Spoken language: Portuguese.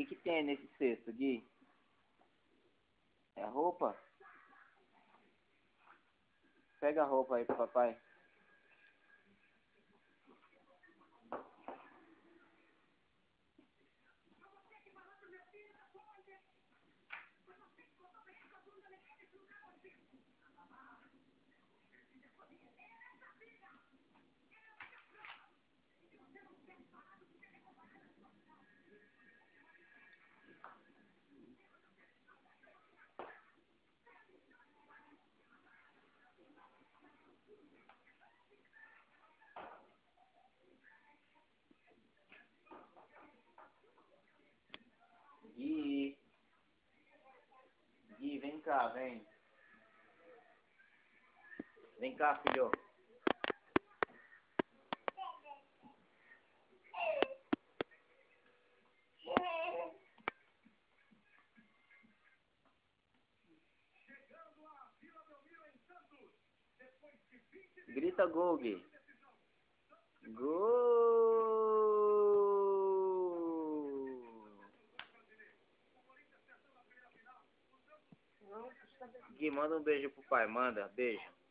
que tem nesse cesto, Gui? É a roupa? Pega a roupa aí pro papai. Gui. Gui, vem cá, vem. Vem cá, filho. Grita gol, Gui. Gol! Gui, manda um beijo pro pai, manda, beijo.